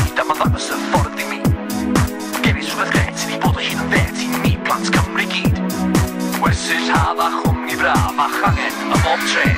byd a ma'n ddangos y ffordd i mi. Gefis rhywbeth gret sydd i bod o hyn yn ddet i ni plant Cymru gyd. Wersyll hadd a chwm i braf a changen ym mob tre.